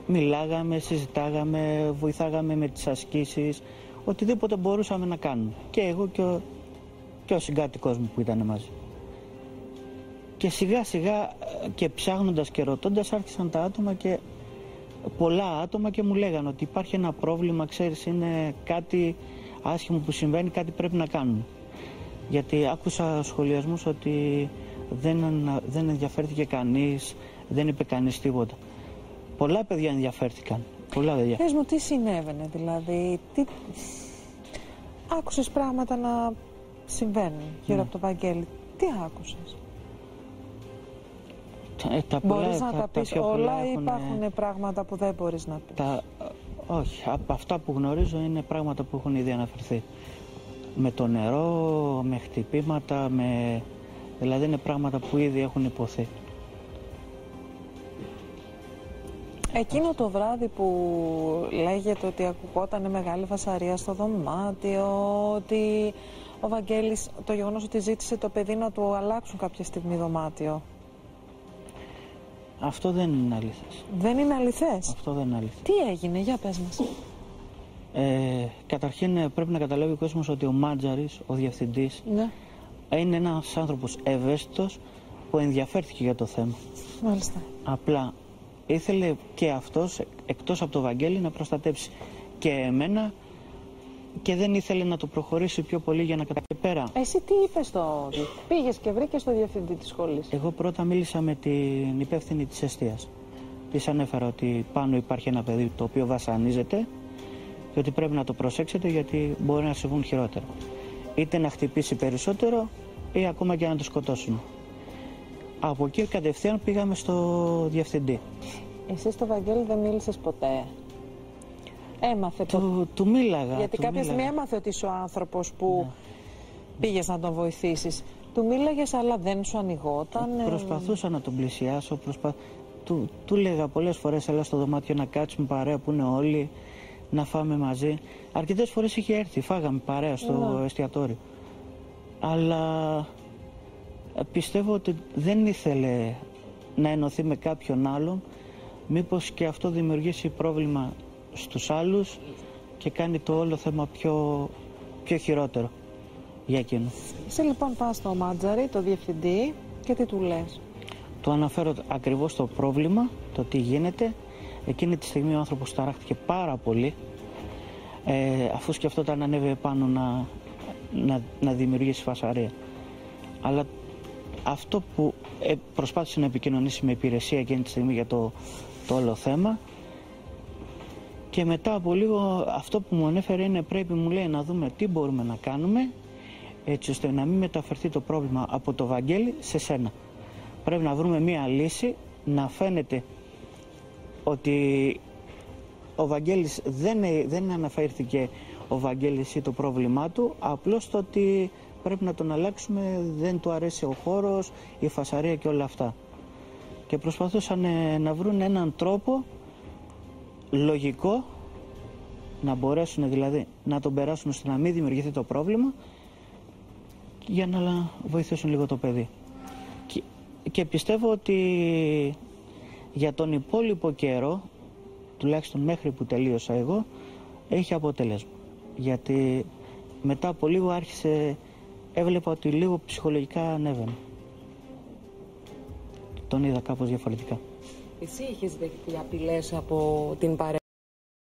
μιλάγαμε, συζητάγαμε, βοηθάγαμε με τις ασκήσεις, οτιδήποτε μπορούσαμε να κάνουμε. Και εγώ και ο συγκάτοικός μου που ήταν μαζί. Και σιγά σιγά και ψάχνοντας και ρωτώντας άρχισαν τα άτομα και πολλά άτομα και μου λέγανε ότι υπάρχει ένα πρόβλημα, ξέρεις, είναι κάτι άσχημο που συμβαίνει, κάτι πρέπει να κάνουμε. Γιατί άκουσα σχολιασμούς ότι δεν ενδιαφέρθηκε κανείς, δεν είπε κανείς τίποτα. Πολλά παιδιά ενδιαφέρθηκαν. Πολλά παιδιά. Πες μου τι συνέβαινε, δηλαδή, άκουσες πράγματα να συμβαίνουν γύρω από το Βαγγέλη. Τι άκουσες? Μπορείς να τα πεις όλα ή υπάρχουν πράγματα που δεν μπορείς να πεις? Όχι, από αυτά που γνωρίζω είναι πράγματα που έχουν ήδη αναφερθεί. Με το νερό, με χτυπήματα, δηλαδή είναι πράγματα που ήδη έχουν υποθεί. Εκείνο το βράδυ που λέγεται ότι ακουγόταν μεγάλη φασαρία στο δωμάτιο, ότι ο Βαγγέλης, το γεγονός ότι ζήτησε το παιδί να του αλλάξουν κάποια στιγμή δωμάτιο. Αυτό δεν είναι αληθές. Δεν είναι αληθές? Αυτό δεν είναι αληθές. Τι έγινε, για πες μας. Καταρχήν πρέπει να καταλάβει ο κόσμος ότι ο Μάντζαρης, ο διευθυντής, ναι, είναι ένας άνθρωπος ευαίσθητος που ενδιαφέρθηκε για το θέμα. Μάλιστα. Απλά ήθελε και αυτός, εκτός από το Βαγγέλη, να προστατεύσει και εμένα και δεν ήθελε να το προχωρήσει πιο πολύ για να καταφέρει πέρα. Εσύ τι είπες πήγες και βρήκες το διευθυντή της σχολής? Εγώ πρώτα μίλησα με την υπεύθυνη της εστίας. Της ανέφερα ότι πάνω υπάρχει ένα παιδί το οποίο βασανίζεται και ότι πρέπει να το προσέξετε γιατί μπορεί να συμβούν χειρότερα. Είτε να χτυπήσει περισσότερο ή ακόμα και να το σκοτώσουν. Από εκεί κατευθείαν πήγαμε στο διευθυντή. Εσύ στο Βαγγέλη δεν μίλησες ποτέ? Έμαθε του μίλαγα. Γιατί κάποια στιγμή έμαθε ότι είσαι ο άνθρωπος που πήγες να τον βοηθήσεις. Του μίλαγες αλλά δεν σου ανοιγόταν? Προσπαθούσα να τον πλησιάσω. Του λέγα πολλές φορές έλα στο δωμάτιο να κάτσουμε παρέα που είναι όλοι, να φάμε μαζί. Αρκετές φορές είχε έρθει, φάγαμε παρέα στο εστιατόριο. Αλλά πιστεύω ότι δεν ήθελε να ενωθεί με κάποιον άλλον. Μήπως και αυτό δημιουργήσει πρόβλημα στους άλλους και κάνει το όλο θέμα πιο χειρότερο για εκείνο. Εσύ λοιπόν πας στο Μάντζαρη, το διευθυντή, και τι του λες? Του αναφέρω ακριβώς το πρόβλημα, το τι γίνεται. Εκείνη τη στιγμή ο άνθρωπος ταράχτηκε πάρα πολύ, αφού σκεφτόταν να ανέβει πάνω να δημιουργήσει φασαρία. Αλλά αυτό που προσπάθησε να επικοινωνήσει με υπηρεσία εκείνη τη στιγμή για το όλο θέμα, και μετά από λίγο αυτό που μου ανέφερε είναι πρέπει, μου λέει, να δούμε τι μπορούμε να κάνουμε έτσι ώστε να μην μεταφερθεί το πρόβλημα από το Βαγγέλη σε σένα. Πρέπει να βρούμε μία λύση, να φαίνεται ότι ο Βαγγέλης δεν αναφέρθηκε ο Βαγγέλης ή το πρόβλημά του, απλώς το ότι πρέπει να τον αλλάξουμε, δεν του αρέσει ο χώρος, η φασαρία και όλα αυτά. Και προσπαθούσαν να βρουν έναν τρόπο λογικό να μπορέσουν δηλαδή να τον περάσουν ώστε να μην δημιουργηθεί το πρόβλημα για να βοηθήσουν λίγο το παιδί. Και πιστεύω ότι για τον υπόλοιπο καιρό, τουλάχιστον μέχρι που τελείωσα εγώ, έχει αποτέλεσμα. Γιατί μετά από λίγο έβλεπα ότι λίγο ψυχολογικά ανέβαινε. Τον είδα κάπως διαφορετικά. Εσύ είχες δεχτεί απειλές από την παρέα?